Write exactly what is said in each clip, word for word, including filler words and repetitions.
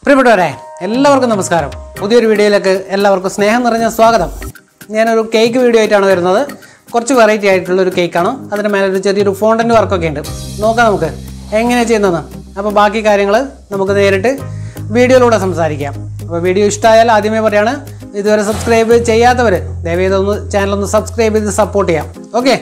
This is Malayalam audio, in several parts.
പ്രിയപ്പെട്ടവരെ എല്ലാവർക്കും നമസ്കാരം. പുതിയൊരു വീഡിയോയിലേക്ക് എല്ലാവർക്കും സ്നേഹം നിറഞ്ഞ സ്വാഗതം. ഞാനൊരു കേക്ക് വീഡിയോ ആയിട്ടാണ് വരുന്നത്. കുറച്ച് വെറൈറ്റി ആയിട്ടുള്ളൊരു കേക്കാണ്. അതിന് മേലെ ഒരു ചെറിയൊരു ഫോണ്ടൻ്റ് വർക്കൊക്കെ ഉണ്ട്. നോക്കാം നമുക്ക് എങ്ങനെയാണ് ചെയ്യുന്നതെന്ന്. അപ്പോൾ ബാക്കി കാര്യങ്ങൾ നമുക്ക് നേരിട്ട് വീഡിയോയിലൂടെ സംസാരിക്കാം. അപ്പോൾ വീഡിയോ ഇഷ്ടമായാൽ ആദ്യമേ പറയാണ്, ഇതുവരെ സബ്സ്ക്രൈബ് ചെയ്യാത്തവർ ദയവേദ ഒന്ന് ചാനലൊന്ന് സബ്സ്ക്രൈബ് ചെയ്ത് സപ്പോർട്ട് ചെയ്യാം. ഓക്കെ,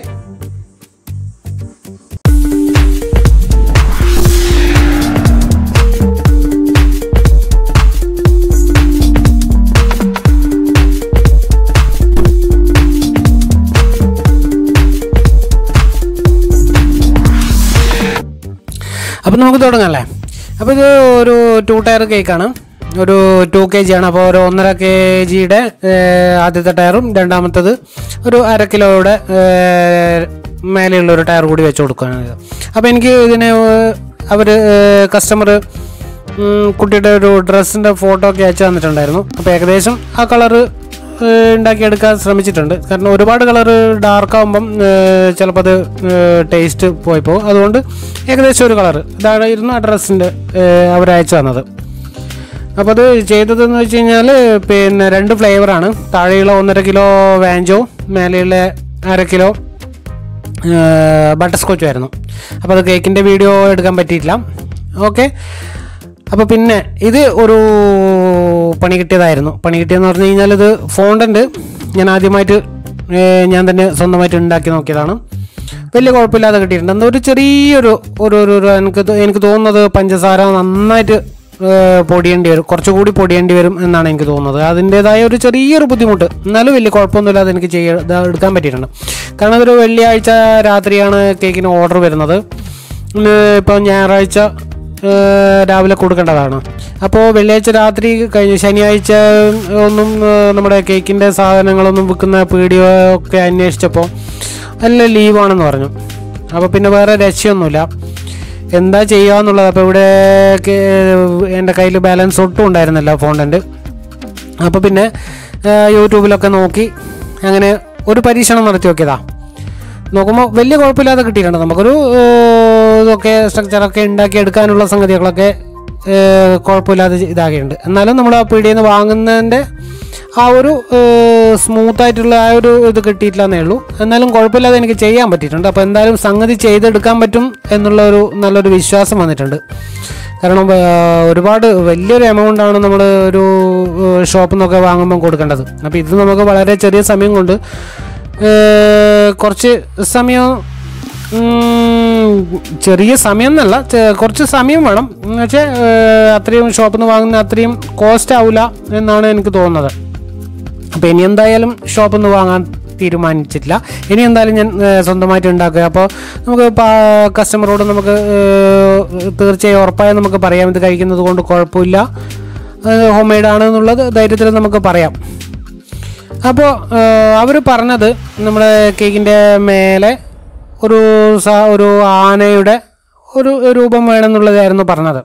അപ്പോൾ നമുക്ക് തുടങ്ങാമല്ലേ. അപ്പോൾ ഇത് ഒരു ടു ടയർ കേക്കാണ്, ഒരു ടു കെ ജി ആണ്. അപ്പോൾ ഒരു ഒന്നര കെ ജിയുടെ ആദ്യത്തെ ടയറും രണ്ടാമത്തത് ഒരു അര കിലോയുടെ മേലെയുള്ള ഒരു ടയർ കൂടി വെച്ച് കൊടുക്കുകയാണ്. അപ്പോൾ എനിക്ക് ഇതിന് അവർ കസ്റ്റമർ കുട്ടിയുടെ ഒരു ഡ്രസ്സിൻ്റെ ഫോട്ടോ ഒക്കെ അയച്ചു തന്നിട്ടുണ്ടായിരുന്നു. അപ്പോൾ ഏകദേശം ആ കളറ് ഉണ്ടാക്കിയെടുക്കാൻ ശ്രമിച്ചിട്ടുണ്ട്. കാരണം ഒരുപാട് കളറ് ഡാർക്കാകുമ്പം ചിലപ്പോൾ അത് ടേസ്റ്റ് പോയി പോകും. അതുകൊണ്ട് ഏകദേശം ഒരു കളറ് ഇതായിരുന്നു ആ ഡ്രസ്സിൻ്റെ അവരയച്ചു തന്നത്. അപ്പോൾ അത് ചെയ്തതെന്ന് വെച്ച് കഴിഞ്ഞാൽ പിന്നെ രണ്ട് ഫ്ലേവറാണ്. താഴെയുള്ള ഒന്നര കിലോ വാഞ്ചോ, മേലെയുള്ള അര കിലോ ബട്ടർ സ്കോച്ചും ആയിരുന്നു. അപ്പോൾ അത് കേക്കിൻ്റെ വീഡിയോ എടുക്കാൻ പറ്റിയിട്ടില്ല. ഓക്കെ, അപ്പോൾ പിന്നെ ഇത് ഒരു പണി കിട്ടിയതായിരുന്നു. പണി കിട്ടിയെന്ന് പറഞ്ഞു കഴിഞ്ഞാൽ ഇത് ഫോണ്ടൻ്റ് ഞാൻ ആദ്യമായിട്ട് ഞാൻ തന്നെ സ്വന്തമായിട്ട് ഉണ്ടാക്കി നോക്കിയതാണ്. വലിയ കുഴപ്പമില്ലാതെ കിട്ടിയിട്ടുണ്ട്. എന്താ ഒരു ചെറിയൊരു ഒരു ഒരു എനിക്ക് എനിക്ക് തോന്നുന്നത് പഞ്ചസാര നന്നായിട്ട് പൊടിയേണ്ടി വരും, കുറച്ചുകൂടി പൊടിയേണ്ടി വരും എന്നാണ് എനിക്ക് തോന്നുന്നത്. അതിൻ്റേതായ ഒരു ചെറിയൊരു ബുദ്ധിമുട്ട്, എന്നാലും വലിയ കുഴപ്പമൊന്നുമില്ലാതെ എനിക്ക് ചെയ്യാൻ എടുക്കാൻ പറ്റിയിട്ടുണ്ട്. കാരണം അതൊരു വെള്ളിയാഴ്ച രാത്രിയാണ് കേക്കിന് ഓർഡർ വരുന്നത്. ഇപ്പോൾ ഞായറാഴ്ച രാവിലെ കൊടുക്കേണ്ടതാണ്. അപ്പോൾ വെള്ളിയാഴ്ച രാത്രി കഴിഞ്ഞ് ശനിയാഴ്ച ഒന്നും നമ്മുടെ കേക്കിൻ്റെ സാധനങ്ങളൊന്നും വിൽക്കുന്ന പീടിക ഒക്കെ അന്വേഷിച്ചപ്പോൾ എല്ലാം ലീവാണെന്ന് പറഞ്ഞു. അപ്പോൾ പിന്നെ വേറെ രക്ഷയൊന്നുമില്ല, എന്താ ചെയ്യുക എന്നുള്ളത്. അപ്പോൾ ഇവിടെ എൻ്റെ കയ്യിൽ ബാലൻസ് ഒട്ടും ഉണ്ടായിരുന്നില്ല ഫോണ്ടൻ്റ്. അപ്പോൾ പിന്നെ യൂട്യൂബിലൊക്കെ നോക്കി അങ്ങനെ ഒരു പരീക്ഷണം നടത്തി നോക്കിയതാ. നോക്കുമ്പോൾ വലിയ കുഴപ്പമില്ലാതെ കിട്ടിയിട്ടുണ്ട്. നമുക്കൊരു ഇതൊക്കെ സ്ട്രക്ചറൊക്കെ ഉണ്ടാക്കിയെടുക്കാനുള്ള സംഗതികളൊക്കെ കുഴപ്പമില്ലാതെ ഇതാക്കിയിട്ടുണ്ട്. എന്നാലും നമ്മൾ ആ പീടികയിൽ നിന്ന് വാങ്ങുന്നതിൻ്റെ ആ ഒരു സ്മൂത്തായിട്ടുള്ള ആ ഒരു ഇത് കിട്ടിയിട്ടില്ല എന്നേ ഉള്ളൂ. എന്നാലും കുഴപ്പമില്ലാതെ എനിക്ക് ചെയ്യാൻ പറ്റിയിട്ടുണ്ട്. അപ്പോൾ എന്തായാലും സംഗതി ചെയ്തെടുക്കാൻ പറ്റും എന്നുള്ളൊരു നല്ലൊരു വിശ്വാസം വന്നിട്ടുണ്ട്. കാരണം ഒരുപാട് വലിയൊരു എമൗണ്ടാണ് നമ്മൾ ഒരു ഷോപ്പിൽ നിന്നൊക്കെ വാങ്ങുമ്പം കൊടുക്കേണ്ടത്. അപ്പോൾ ഇത് നമുക്ക് വളരെ ചെറിയ സമയം കൊണ്ട് കുറച്ച് സമയം, ചെറിയ സമയം എന്നല്ല, കുറച്ച് സമയം വേണം. പക്ഷേ അത്രയും ഷോപ്പിൽ നിന്ന് വാങ്ങുന്ന അത്രയും കോസ്റ്റ് ആവില്ല എന്നാണ് എനിക്ക് തോന്നുന്നത്. അപ്പോൾ ഇനി എന്തായാലും ഷോപ്പിൽ നിന്ന് വാങ്ങാൻ തീരുമാനിച്ചിട്ടില്ല. ഇനി എന്തായാലും ഞാൻ സ്വന്തമായിട്ട് ഉണ്ടാക്കുക. അപ്പോൾ നമുക്ക് കസ്റ്റമറോട് നമുക്ക് തീർച്ചയായും ഉറപ്പായും നമുക്ക് പറയാം, ഇത് കഴിക്കുന്നത് കൊണ്ട് കുഴപ്പമില്ല, ഹോം മെയ്ഡ് ആണ് എന്നുള്ളത് ധൈര്യത്തിൽ നമുക്ക് പറയാം. അപ്പോൾ അവർ പറഞ്ഞത് നമ്മുടെ കേക്കിൻ്റെ മേലെ ഒരു ഒരു ആനയുടെ ഒരു രൂപം വേണമെന്നുള്ളതായിരുന്നു പറഞ്ഞത്.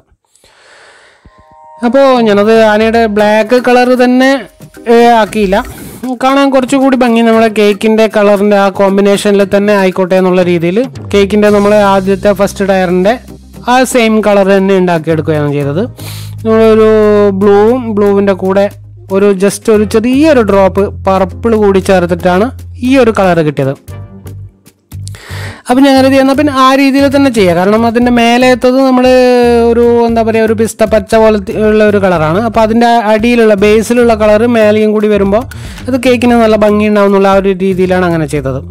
അപ്പോൾ ഞാനത് ആനയുടെ ബ്ലാക്ക് കളർ തന്നെ ആക്കിയില്ല, കാണാൻ കുറച്ചുകൂടി ഭംഗി നമ്മുടെ കേക്കിൻ്റെ കളറിൻ്റെ ആ കോമ്പിനേഷനിൽ തന്നെ ആയിക്കോട്ടെ എന്നുള്ള രീതിയിൽ കേക്കിൻ്റെ നമ്മൾ ആദ്യത്തെ ഫസ്റ്റ് ടയറിൻ്റെ ആ സെയിം കളർ തന്നെ ഉണ്ടാക്കിയെടുക്കുകയാണ് ചെയ്തത്. നമ്മളൊരു ബ്ലൂവും ബ്ലൂവിൻ്റെ കൂടെ ഒരു ജസ്റ്റ് ഒരു ചെറിയൊരു ഡ്രോപ്പ് പർപ്പിൾ കൂടി ചേർത്തിട്ടാണ് ഈ ഒരു കളർ കിട്ടിയത്. അപ്പം ഞങ്ങൾ ചെയ്യുന്ന പിന്നെ ആ രീതിയിൽ തന്നെ ചെയ്യുക. കാരണം അതിൻ്റെ മേലെത്തത് നമ്മൾ ഒരു എന്താ പറയുക ഒരു പിസ്ത പച്ച പോലത്തെ ഉള്ള ഒരു കളറാണ്. അപ്പോൾ അതിൻ്റെ അടിയിലുള്ള ബേസിലുള്ള കളറ് മേലെയും കൂടി വരുമ്പോൾ അത് കേക്കിന് നല്ല ഭംഗി ഉണ്ടാവും എന്നുള്ള ആ ഒരു രീതിയിലാണ് അങ്ങനെ ചെയ്തത്.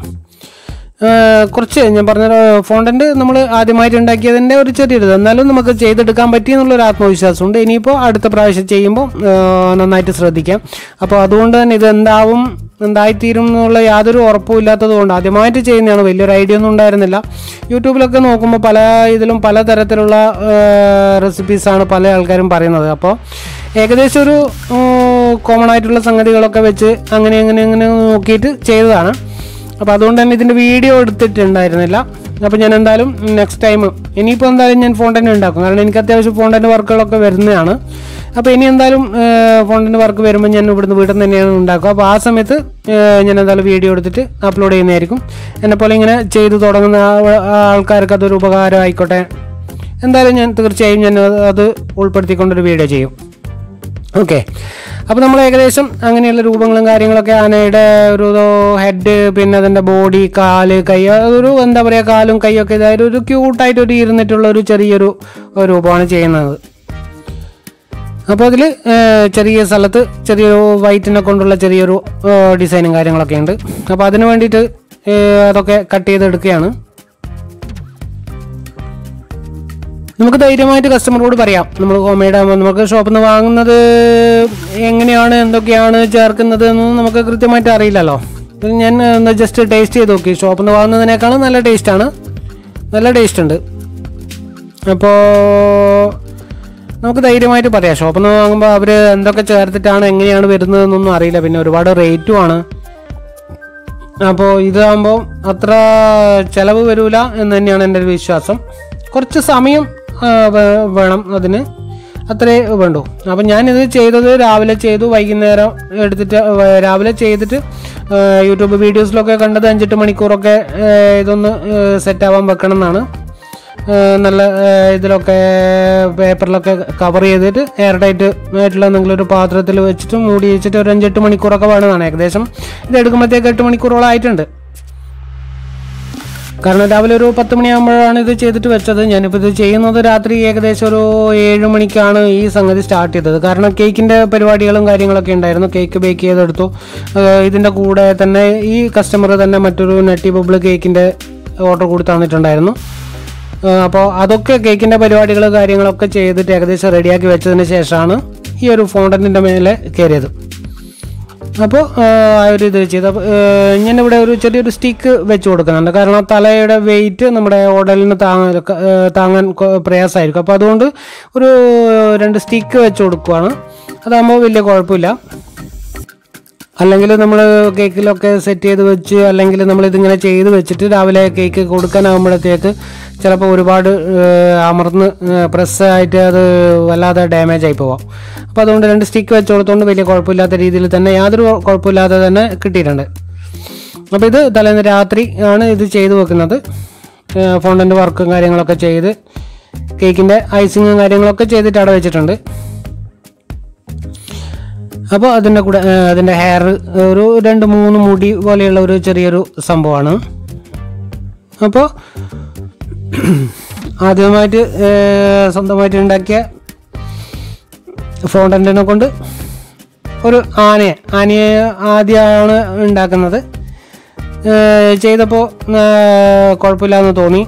കുറച്ച് ഞാൻ പറഞ്ഞ ഫോണ്ടൻ്റ് നമ്മൾ ആദ്യമായിട്ട് ഉണ്ടാക്കിയതിൻ്റെ ഒരു ചെറിയൊരു, എന്നാലും നമുക്ക് ചെയ്തെടുക്കാൻ പറ്റി എന്നുള്ളൊരു ആത്മവിശ്വാസമുണ്ട്. ഇനിയിപ്പോൾ അടുത്ത പ്രാവശ്യം ചെയ്യുമ്പോൾ നന്നായിട്ട് ശ്രദ്ധിക്കാം. അപ്പോൾ അതുകൊണ്ട് തന്നെ ഇത് എന്താവും എന്തായിത്തീരും എന്നുള്ള യാതൊരു ഉറപ്പും ഇല്ലാത്തത് കൊണ്ട് ആദ്യമായിട്ട് ചെയ്യുന്നതാണ്. വലിയൊരു ഐഡിയ ഒന്നും ഉണ്ടായിരുന്നില്ല. യൂട്യൂബിലൊക്കെ നോക്കുമ്പോൾ പല ഇതിലും പലതരത്തിലുള്ള റെസിപ്പീസാണ് പല ആൾക്കാരും പറയുന്നത്. അപ്പോൾ ഏകദേശം ഒരു കോമൺ ആയിട്ടുള്ള സംഗതികളൊക്കെ വെച്ച് അങ്ങനെ അങ്ങനെ അങ്ങനെ നോക്കിയിട്ട് ചെയ്തതാണ്. അപ്പോൾ അതുകൊണ്ട് തന്നെ ഇതിൻ്റെ വീഡിയോ എടുത്തിട്ടുണ്ടായിരുന്നില്ല. അപ്പോൾ ഞാൻ എന്തായാലും നെക്സ്റ്റ് ടൈം ഇനിയിപ്പോൾ എന്തായാലും ഞാൻ ഫോണ്ടൻ്റ് ഉണ്ടാക്കും. കാരണം എനിക്ക് അത്യാവശ്യം ഫോണ്ടൻ്റ് വർക്കുകളൊക്കെ വരുന്നതാണ്. അപ്പോൾ ഇനി എന്തായാലും ഫോണ്ടൻ്റ് വർക്ക് വരുമ്പോൾ ഞാൻ ഇവിടുന്ന് വീട്ടിൽ നിന്ന് തന്നെയാണ് ഉണ്ടാക്കുക. അപ്പോൾ ആ സമയത്ത് ഞാൻ എന്തായാലും വീഡിയോ എടുത്തിട്ട് അപ്ലോഡ് ചെയ്യുന്നതായിരിക്കും. എന്നെപ്പോലെ ഇങ്ങനെ ചെയ്തു തുടങ്ങുന്ന ആൾക്കാർക്ക് അതൊരു ഉപകാരം ആയിക്കോട്ടെ. എന്തായാലും ഞാൻ തീർച്ചയായും ഞാൻ അത് ഉൾപ്പെടുത്തിക്കൊണ്ടൊരു വീഡിയോ ചെയ്യും. ഓക്കെ, അപ്പോൾ നമ്മൾ ഏകദേശം അങ്ങനെയുള്ള രൂപങ്ങളും കാര്യങ്ങളൊക്കെ ആനയുടെ ഒരു ഹെഡ്, പിന്നെ അതിൻ്റെ ബോഡി, കാല്, കൈ, അതൊരു എന്താ പറയുക കാലും കൈയൊക്കെ ഇതായത് ഒരു ക്യൂട്ടായിട്ട് ഒരു ഇരുന്നിട്ടുള്ള ഒരു ചെറിയൊരു രൂപമാണ് ചെയ്യുന്നത്. അപ്പോൾ അതിൽ ചെറിയ സ്ഥലത്ത് ചെറിയൊരു വൈറ്റിനെ കൊണ്ടുള്ള ചെറിയൊരു ഡിസൈനും കാര്യങ്ങളൊക്കെ ഉണ്ട്. അപ്പോൾ അതിന് വേണ്ടിയിട്ട് അതൊക്കെ കട്ട് ചെയ്തെടുക്കുകയാണ്. നമുക്ക് ധൈര്യമായിട്ട് കസ്റ്റമറോട് പറയാം, നമ്മൾ ഹോം മെയ്ഡ് ആകുമ്പോൾ നമുക്ക് ഷോപ്പിൽ നിന്ന് വാങ്ങുന്നത് എങ്ങനെയാണ് എന്തൊക്കെയാണ് ചേർക്കുന്നത് എന്നൊന്നും നമുക്ക് കൃത്യമായിട്ട് അറിയില്ലല്ലോ. ഞാൻ ഒന്ന് ജസ്റ്റ് ടേസ്റ്റ് ചെയ്ത് നോക്കി. ഷോപ്പിൽ നിന്ന് വാങ്ങുന്നതിനേക്കാളും നല്ല ടേസ്റ്റാണ്, നല്ല ടേസ്റ്റ് ഉണ്ട്. അപ്പോൾ നമുക്ക് ധൈര്യമായിട്ട് പറയാം. ഷോപ്പിൽ നിന്ന് വാങ്ങുമ്പോൾ അവർ എന്തൊക്കെ ചേർത്തിട്ടാണ് എങ്ങനെയാണ് വരുന്നതെന്നൊന്നും അറിയില്ല. പിന്നെ ഒരുപാട് റേറ്റുമാണ്. അപ്പോൾ ഇതാകുമ്പോൾ അത്ര ചിലവ് വരില്ല എന്ന് തന്നെയാണ് എൻ്റെ ഒരു വിശ്വാസം. കുറച്ച് സമയം വേണം അതിന്, അത്രേ വേണ്ടൂ. അപ്പം ഞാനിത് ചെയ്തത് രാവിലെ ചെയ്തു, വൈകുന്നേരം എടുത്തിട്ട് രാവിലെ ചെയ്തിട്ട് യൂട്യൂബ് വീഡിയോസിലൊക്കെ കണ്ടത് അഞ്ചെട്ട് മണിക്കൂറൊക്കെ ഇതൊന്ന് സെറ്റാവാൻ വെക്കണം എന്നാണ്. നല്ല ഇതിലൊക്കെ പേപ്പറിലൊക്കെ കവർ ചെയ്തിട്ട് എയർ ടൈറ്റ് ആയിട്ടുള്ള എന്തെങ്കിലും ഒരു പാത്രത്തിൽ വെച്ചിട്ട് മൂടി വെച്ചിട്ട് ഒരു അഞ്ചെട്ട് മണിക്കൂറൊക്കെ വേണമെന്നാണ്. ഏകദേശം ഇത് എടുക്കുമ്പോഴത്തേക്ക് എട്ട് മണിക്കൂറോളം ആയിട്ടുണ്ട്. കാരണം രാവിലെ ഒരു പത്ത് മണിയാകുമ്പോഴാണ് ഇത് ചെയ്തിട്ട് വെച്ചത്. ഞാനിപ്പോൾ ഇത് ചെയ്യുന്നത് രാത്രി ഏകദേശം ഒരു ഏഴ് മണിക്കാണ് ഈ സംഗതി സ്റ്റാർട്ട് ചെയ്തത്. കാരണം കേക്കിൻ്റെ പരിപാടികളും കാര്യങ്ങളൊക്കെ ഉണ്ടായിരുന്നു. കേക്ക് ബേക്ക് ചെയ്തെടുത്തു. ഇതിൻ്റെ കൂടെ തന്നെ ഈ കസ്റ്റമർ തന്നെ മറ്റൊരു നട്ടി ബബിൾ കേക്കിൻ്റെ ഓർഡർ കൂടി തന്നിട്ടുണ്ടായിരുന്നു. അപ്പോൾ അതൊക്കെ കേക്കിൻ്റെ പരിപാടികൾ കാര്യങ്ങളൊക്കെ ചെയ്തിട്ട് ഏകദേശം റെഡിയാക്കി വെച്ചതിന് ശേഷമാണ് ഈ ഒരു ഫോണ്ടൻറ്റിൻ്റെ മേലെ കയറിയത്. അപ്പോൾ ആ ഒരു ഇത് ചെയ്ത് ഞാനിവിടെ ഒരു ചെറിയൊരു സ്റ്റിക്ക് വെച്ച് കൊടുക്കുന്നുണ്ട്. കാരണം തലയുടെ വെയിറ്റ് നമ്മുടെ ഓടലിന് താങ്ങാൻ താങ്ങാൻ പ്രയാസമായിരിക്കും. അപ്പോൾ അതുകൊണ്ട് ഒരു രണ്ട് സ്റ്റിക്ക് വെച്ച് കൊടുക്കുകയാണ്. അതാകുമ്പോൾ വലിയ കുഴപ്പമില്ല. അല്ലെങ്കിൽ നമ്മൾ കേക്കിലൊക്കെ സെറ്റ് ചെയ്ത് വെച്ച് അല്ലെങ്കിൽ നമ്മളിതിങ്ങനെ ചെയ്ത് വെച്ചിട്ട് രാവിലെ കേക്ക് കൊടുക്കാനാകുമ്പോഴത്തേക്ക് ചിലപ്പോൾ ഒരുപാട് അമർന്ന് പ്രസ്സായിട്ട് അത് വല്ലാതെ ഡാമേജ് ആയി പോവാം. അപ്പോൾ അതുകൊണ്ട് രണ്ട് സ്റ്റിക്ക് വെച്ച് കൊടുത്തുകൊണ്ട് വലിയ കുഴപ്പമില്ലാത്ത രീതിയിൽ തന്നെ യാതൊരു കുഴപ്പമില്ലാതെ തന്നെ കിട്ടിയിട്ടുണ്ട്. അപ്പോൾ ഇത് തലേന്ന് രാത്രി ആണ് ഇത് ചെയ്ത് വെക്കുന്നത്. ഫോണ്ടൻ്റ് വർക്കും കാര്യങ്ങളൊക്കെ ചെയ്ത് കേക്കിൻ്റെ ഐസിങ്ങും കാര്യങ്ങളൊക്കെ ചെയ്തിട്ട് അവിടെ വെച്ചിട്ടുണ്ട്. അപ്പോൾ അതിൻ്റെ കൂടെ അതിൻ്റെ ഹെയർ ഒരു രണ്ട് മൂന്ന് മുടി പോലെയുള്ള ഒരു ചെറിയൊരു സംഭവമാണ്. അപ്പോൾ ആദ്യമായിട്ട് സ്വന്തമായിട്ട് ഉണ്ടാക്കിയ ഫോണ്ടൻറ്റിനെ കൊണ്ട് ഒരു ആനയെ ആനയെ ആദ്യമാണ് ഉണ്ടാക്കുന്നത്. ചെയ്തപ്പോൾ കുഴപ്പമില്ലാന്ന് തോന്നി.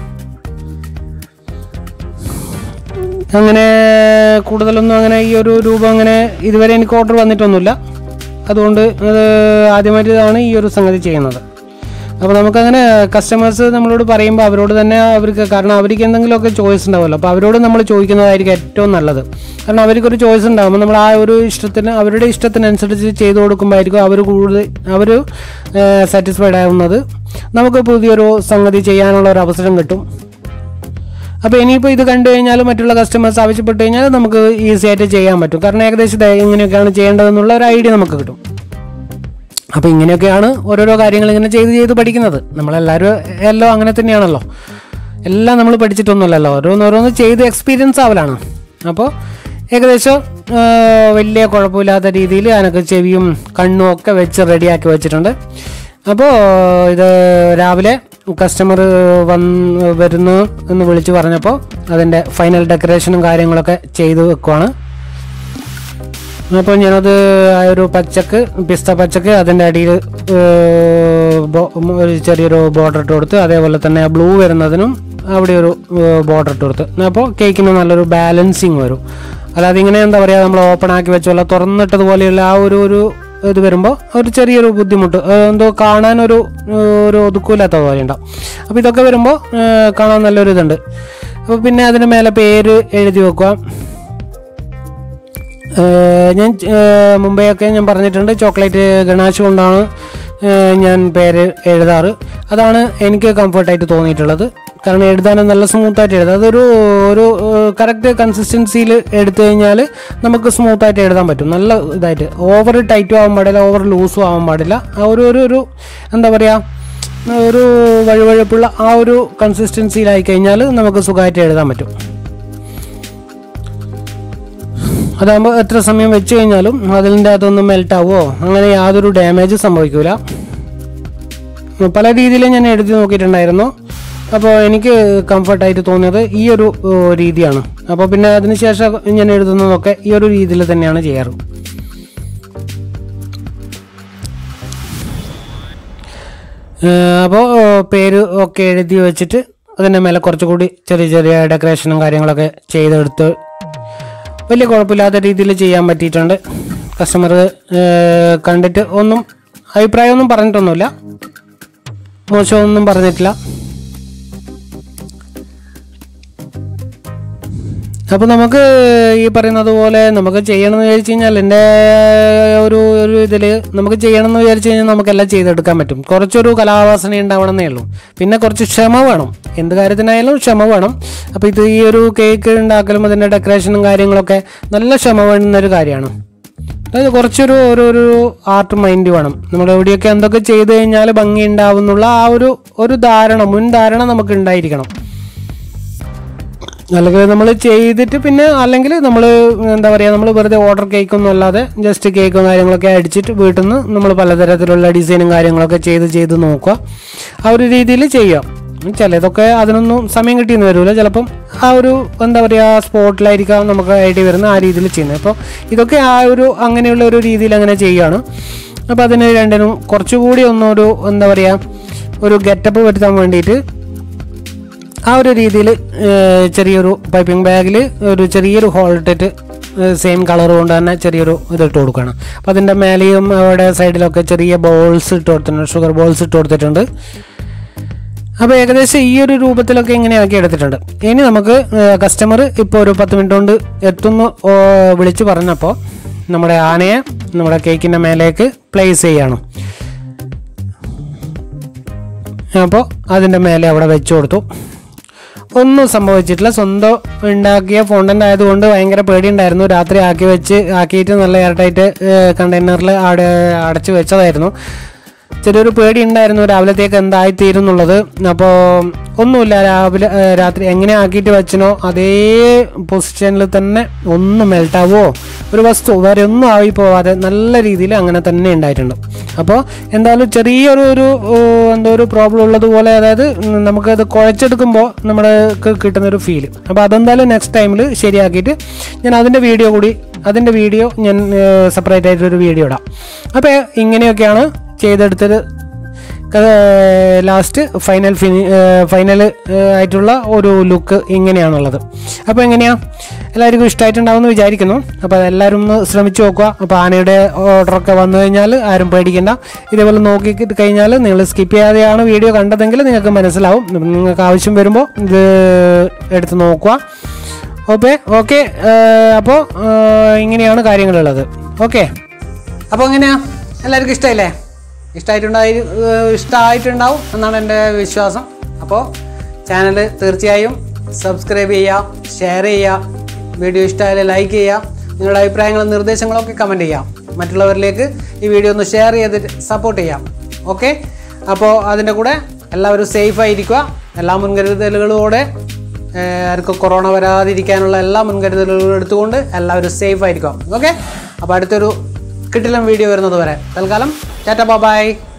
അങ്ങനെ കൂടുതലൊന്നും അങ്ങനെ ഈ ഒരു രൂപം അങ്ങനെ ഇതുവരെ എനിക്ക് ഓർഡർ വന്നിട്ടൊന്നുമില്ല. അതുകൊണ്ട് അത് ആദ്യമായിട്ട് ഇതാണ് ഈ ഒരു സംഗതി ചെയ്യുന്നത്. അപ്പോൾ നമുക്കങ്ങനെ കസ്റ്റമേഴ്സ് നമ്മളോട് പറയുമ്പോൾ അവരോട് തന്നെ അവർക്ക്, കാരണം അവർക്ക് എന്തെങ്കിലുമൊക്കെ ചോയ്സ് ഉണ്ടാവുമല്ലോ, അപ്പോൾ അവരോട് നമ്മൾ ചോദിക്കുന്നതായിരിക്കും ഏറ്റവും നല്ലത്. കാരണം അവർക്കൊരു ചോയ്സ് ഉണ്ടാകുമ്പോൾ നമ്മൾ ആ ഒരു ഇഷ്ടത്തിന് അവരുടെ ഇഷ്ടത്തിനനുസരിച്ച് ചെയ്തു കൊടുക്കുമ്പോഴായിരിക്കും അവർ കൂടുതൽ അവർ സാറ്റിസ്ഫൈഡ് ആവുന്നത്. നമുക്ക് പുതിയൊരു സംഗതി ചെയ്യാനുള്ള ഒരു അവസരം കിട്ടും. അപ്പോൾ ഇനിയിപ്പോൾ ഇത് കണ്ടു കഴിഞ്ഞാൽ മറ്റുള്ള കസ്റ്റമേഴ്സ് ആവശ്യപ്പെട്ട് കഴിഞ്ഞാൽ നമുക്ക് ഈസി ആയിട്ട് ചെയ്യാൻ പറ്റും. കാരണം ഏകദേശം ഇങ്ങനെയൊക്കെയാണ് ചെയ്യേണ്ടതെന്നുള്ള ഒരു ഐഡിയ നമുക്ക് കിട്ടും. അപ്പോൾ ഇങ്ങനെയൊക്കെയാണ് ഓരോരോ കാര്യങ്ങൾ ഇങ്ങനെ ചെയ്ത് ചെയ്ത് പഠിക്കുന്നത്. നമ്മളെല്ലാവരും എല്ലാം അങ്ങനെ തന്നെയാണല്ലോ, എല്ലാം നമ്മൾ പഠിച്ചിട്ടൊന്നുമല്ലല്ലോ, ഓരോന്നോരോന്ന് ചെയ്ത് എക്സ്പീരിയൻസ് ആവലാണ്. അപ്പോൾ ഏകദേശം വലിയ കുഴപ്പമില്ലാത്ത രീതിയിൽ അതിനൊക്കെ ചെവിയും കണ്ണും ഒക്കെ വെച്ച് റെഡിയാക്കി വെച്ചിട്ടുണ്ട്. അപ്പോൾ ഇത് രാവിലെ കസ്റ്റമർ വന്ന് വരുന്നു എന്ന് വിളിച്ച് പറഞ്ഞപ്പോൾ അതിൻ്റെ ഫൈനൽ ഡെക്കറേഷനും കാര്യങ്ങളൊക്കെ ചെയ്ത് വെക്കുവാണ്. അപ്പോൾ ഞാനത് ആ ഒരു പച്ചക്ക് പിസ്ത പച്ചക്ക് അതിൻ്റെ അടിയിൽ ഒരു ചെറിയൊരു ബോർഡർ ഇട്ട് കൊടുത്ത്, അതേപോലെ തന്നെ ബ്ലൂ വരുന്നതിനും അവിടെ ഒരു ബോർഡർ ഇട്ട് കൊടുത്ത്. അപ്പോൾ കേക്കിന് നല്ലൊരു ബാലൻസിങ് വരും. അല്ലാതെ ഇങ്ങനെ എന്താ പറയുക നമ്മൾ ഓപ്പൺ ആക്കി വെച്ചോല്ല തുറന്നിട്ടതുപോലെയുള്ള ആ ഒരു ഒരു ഇത് വരുമ്പോൾ ഒരു ചെറിയൊരു ബുദ്ധിമുട്ട്, എന്തോ കാണാനൊരു ഒരു ഒതുക്കൂലാത്ത പോലെ ഉണ്ടാവും. അപ്പോൾ ഇതൊക്കെ വരുമ്പോൾ കാണാൻ നല്ലൊരു ഇതുണ്ട്. അപ്പോൾ പിന്നെ അതിന് മേലെ പേര് എഴുതി വെക്കുക. ഞാൻ മുമ്പെയൊക്കെ ഞാൻ പറഞ്ഞിട്ടുണ്ട്, ചോക്ലേറ്റ് ഗണാഷ് കൊണ്ടാണ് ഞാൻ പേര് എഴുതാറ്. അതാണ് എനിക്ക് കംഫർട്ടായിട്ട് തോന്നിയിട്ടുള്ളത്. കാരണം എഴുതാനും നല്ല സ്മൂത്തായിട്ട് എഴുതാം. അതൊരു ഒരു കറക്റ്റ് കൺസിസ്റ്റൻസിയിൽ എടുത്തു കഴിഞ്ഞാൽ നമുക്ക് സ്മൂത്തായിട്ട് എഴുതാൻ പറ്റും. നല്ല ഇതായിട്ട് ഓവർ ടൈറ്റും ആവാൻ പാടില്ല, ഓവർ ലൂസും ആവാൻ പാടില്ല. ആ ഒരു ഒരു ഒരു എന്താ പറയുക ഒരു വഴുവഴുപ്പുള്ള ആ ഒരു കൺസിസ്റ്റൻസിയിലായി കഴിഞ്ഞാൽ നമുക്ക് സുഖമായിട്ട് എഴുതാൻ പറ്റും. അതാകുമ്പോൾ എത്ര സമയം വെച്ച് കഴിഞ്ഞാലും അതിൻ്റെ അതൊന്നും മെൽറ്റ് ആവുമോ അങ്ങനെ യാതൊരു ഡാമേജ് സംഭവിക്കില്ല. പല രീതിയിൽ ഞാൻ എഴുതി നോക്കിയിട്ടുണ്ടായിരുന്നു. അപ്പോൾ എനിക്ക് കംഫർട്ടായിട്ട് തോന്നിയത് ഈ ഒരു രീതിയാണ്. അപ്പോൾ പിന്നെ അതിന് ശേഷം ഞാൻ എഴുതുന്നതൊക്കെ ഈ ഒരു രീതിയിൽ തന്നെയാണ് ചെയ്യാറ്. അപ്പോൾ പേര് ഒക്കെ എഴുതി വെച്ചിട്ട് അതിൻ്റെ മേലെ കുറച്ചുകൂടി ചെറിയ ചെറിയ ഡെക്കറേഷനും കാര്യങ്ങളൊക്കെ ചെയ്തെടുത്ത് വലിയ കുഴപ്പമില്ലാത്ത രീതിയിൽ ചെയ്യാൻ പറ്റിയിട്ടുണ്ട്. കസ്റ്റമർ കണ്ടിട്ട് ഒന്നും അഭിപ്രായമൊന്നും പറഞ്ഞിട്ടൊന്നുമില്ല, മോശമൊന്നും പറഞ്ഞിട്ടില്ല. അപ്പോൾ നമുക്ക് ഈ പറയുന്നത് പോലെ നമുക്ക് ചെയ്യണമെന്ന് വിചാരിച്ചു കഴിഞ്ഞാൽ എൻ്റെ ഒരു ഒരു ഇതിൽ നമുക്ക് ചെയ്യണമെന്ന് വിചാരിച്ചു കഴിഞ്ഞാൽ നമുക്കെല്ലാം ചെയ്തെടുക്കാൻ പറ്റും. കുറച്ചൊരു കലാവാസന ഉണ്ടാവണമെന്നേ ഉള്ളൂ. പിന്നെ കുറച്ച് ക്ഷമ വേണം, എന്ത് കാര്യത്തിനായാലും ക്ഷമ വേണം. അപ്പോൾ ഇത് ഈ ഒരു കേക്ക് ഉണ്ടാക്കലും അതിൻ്റെ ഡെക്കറേഷനും കാര്യങ്ങളൊക്കെ നല്ല ക്ഷമ വേണ്ടുന്നൊരു കാര്യമാണ്. അതായത് കുറച്ചൊരു ഒരു ഒരു ആർട്ട് മൈൻഡ് വേണം. നമ്മൾ എവിടെയൊക്കെ എന്തൊക്കെ ചെയ്ത് കഴിഞ്ഞാൽ ഭംഗി ഉണ്ടാവുന്നുള്ള ആ ഒരു ഒരു ധാരണ മുൻ ധാരണ നമുക്ക് ഉണ്ടായിരിക്കണം. അല്ലെങ്കിൽ നമ്മൾ ചെയ്തിട്ട് പിന്നെ അല്ലെങ്കിൽ നമ്മൾ എന്താ പറയുക നമ്മൾ വെറുതെ ഓർഡർ കേക്കൊന്നും അല്ലാതെ ജസ്റ്റ് കേക്കും കാര്യങ്ങളൊക്കെ അടിച്ചിട്ട് വീട്ടിൽ നിന്ന് നമ്മൾ പലതരത്തിലുള്ള ഡിസൈനും കാര്യങ്ങളൊക്കെ ചെയ്ത് ചെയ്ത് നോക്കുക. ആ ഒരു രീതിയിൽ ചെയ്യാം. ചിലതൊക്കെ അതിനൊന്നും സമയം കിട്ടിയെന്ന് വരില്ല. ചിലപ്പം ആ ഒരു എന്താ പറയുക സ്പോട്ടിലായിരിക്കാം നമുക്ക് ഐഡിയ വരുന്ന ആ രീതിയിൽ ചെയ്യുന്നത്. അപ്പോൾ ഇതൊക്കെ ആ ഒരു അങ്ങനെയുള്ള ഒരു രീതിയിൽ അങ്ങനെ ചെയ്യുകയാണ്. അപ്പോൾ അതിന് രണ്ടിനും കുറച്ചുകൂടി ഒന്നൊരു എന്താ പറയുക ഒരു ഗെറ്റപ്പ് വരുത്താൻ വേണ്ടിയിട്ട് ആ ഒരു രീതിയിൽ ചെറിയൊരു പൈപ്പിംഗ് ബാഗിൽ ഒരു ചെറിയൊരു ഹോൾ ഇട്ടിട്ട് സെയിം കളർ കൊണ്ട് തന്നെ ചെറിയൊരു ഇതിട്ട് കൊടുക്കണം. അപ്പോൾ അതിൻ്റെ മേലെയും അവിടെ സൈഡിലൊക്കെ ചെറിയ ബോൾസ് ഇട്ട് കൊടുത്തിട്ടുണ്ട്, ഷുഗർ ബോൾസ് ഇട്ട് കൊടുത്തിട്ടുണ്ട്. അപ്പോൾ ഏകദേശം ഈ ഒരു രൂപത്തിലൊക്കെ ഇങ്ങനെയാക്കി എടുത്തിട്ടുണ്ട്. ഇനി നമുക്ക് കസ്റ്റമർ ഇപ്പോൾ ഒരു പത്ത് മിനിറ്റ് കൊണ്ട് എത്തുന്നു വിളിച്ച് പറഞ്ഞപ്പോൾ നമ്മുടെ ആനയെ നമ്മുടെ കേക്കിൻ്റെ മേലേക്ക് പ്ലേസ് ചെയ്യണം. അപ്പോൾ അതിൻ്റെ മേലെ അവിടെ വെച്ച് കൊടുത്തു. ഒന്നും സംഭവിച്ചിട്ടില്ല. സ്വന്തം ഉണ്ടാക്കിയ ഫോണ്ടൻ്റ് ആയതുകൊണ്ട് ഭയങ്കര പേടിയുണ്ടായിരുന്നു. രാത്രി ആക്കി വെച്ച് ആക്കിയിട്ട് നല്ല എയർടൈറ്റ് കണ്ടെയ്നറിൽ അവിടെ അടച്ച് വെച്ചതായിരുന്നു. ചെറിയൊരു പേടി ഉണ്ടായിരുന്നു രാവിലത്തേക്ക് എന്തായിത്തീരും എന്നുള്ളത്. അപ്പോൾ ഒന്നുമില്ല, രാവിലെ രാത്രി എങ്ങനെ ആക്കിയിട്ട് വെച്ചനോ അതേ പൊസിഷനിൽ തന്നെ ഒന്നും മെൽട്ടാവോ ഒരു വസ്തു വേറെ ഒന്നും ആയി പോവാതെ നല്ല രീതിയിൽ അങ്ങനെ തന്നെ ഉണ്ടായിട്ടുണ്ട്. അപ്പോൾ എന്തായാലും ചെറിയൊരു ഒരു എന്തോ ഒരു പ്രോബ്ലം ഉള്ളതുപോലെ, അതായത് നമുക്കത് കുഴച്ചെടുക്കുമ്പോൾ നമ്മുടെ കിട്ടുന്നൊരു ഫീല്. അപ്പോൾ അതെന്തായാലും നെക്സ്റ്റ് ടൈമിൽ ശരിയാക്കിയിട്ട് ഞാൻ അതിൻ്റെ വീഡിയോ കൂടി അതിൻ്റെ വീഡിയോ ഞാൻ സെപ്പറേറ്റ് ആയിട്ടൊരു വീഡിയോ ഇടാം. അപ്പോൾ ഇങ്ങനെയൊക്കെയാണ് ചെയ്തെടുത്തത്. ലാസ്റ്റ് ഫൈനൽ ഫിനി ഫൈനൽ ആയിട്ടുള്ള ഒരു ലുക്ക് ഇങ്ങനെയാണുള്ളത്. അപ്പോൾ എങ്ങനെയാണ് എല്ലാവർക്കും ഇഷ്ടമായിട്ടുണ്ടാവുമെന്ന് വിചാരിക്കുന്നു. അപ്പോൾ അതെല്ലാവരും ഒന്ന് ശ്രമിച്ചു നോക്കുക. അപ്പോൾ ആനയുടെ ഓർഡറൊക്കെ വന്നു കഴിഞ്ഞാൽ ആരും പേടിക്കേണ്ട. ഇതേപോലെ നോക്കി കഴിഞ്ഞാൽ നിങ്ങൾ സ്കിപ്പ് ചെയ്യാതെയാണ് വീഡിയോ കണ്ടതെങ്കിൽ നിങ്ങൾക്ക് മനസ്സിലാവും. നിങ്ങൾക്ക് ആവശ്യം വരുമ്പോൾ ഇത് എടുത്ത് നോക്കുക. ഓക്കെ ഓക്കെ അപ്പോൾ ഇങ്ങനെയാണ് കാര്യങ്ങളുള്ളത്. ഓക്കെ, അപ്പോൾ എങ്ങനെയാണ് എല്ലാവർക്കും ഇഷ്ടമായില്ലേ? ഇഷ്ടമായിട്ടുണ്ടായി ഇഷ്ടമായിട്ടുണ്ടാവും എന്നാണ് എൻ്റെ വിശ്വാസം. അപ്പോൾ ചാനൽ തീർച്ചയായും സബ്സ്ക്രൈബ് ചെയ്യുക, ഷെയർ ചെയ്യുക, വീഡിയോ ഇഷ്ടമായാലും ലൈക്ക് ചെയ്യുക, നിങ്ങളുടെ അഭിപ്രായങ്ങളും നിർദ്ദേശങ്ങളൊക്കെ കമൻറ്റ് ചെയ്യാം. മറ്റുള്ളവരിലേക്ക് ഈ വീഡിയോ ഒന്ന് ഷെയർ ചെയ്തിട്ട് സപ്പോർട്ട് ചെയ്യാം. ഓക്കെ, അപ്പോൾ അതിൻ്റെ കൂടെ എല്ലാവരും സേഫായിരിക്കുക. എല്ലാ മുൻകരുതലുകളോടെ ആർക്കും കൊറോണ വരാതിരിക്കാനുള്ള എല്ലാ മുൻകരുതലുകളും എടുത്തുകൊണ്ട് എല്ലാവരും സേഫായിരിക്കുക. ഓക്കെ, അപ്പോൾ അടുത്തൊരു കിട്ടില്ല വീഡിയോ വരുന്നത് വരെ തൽക്കാലം ടാറ്റ ബൈ.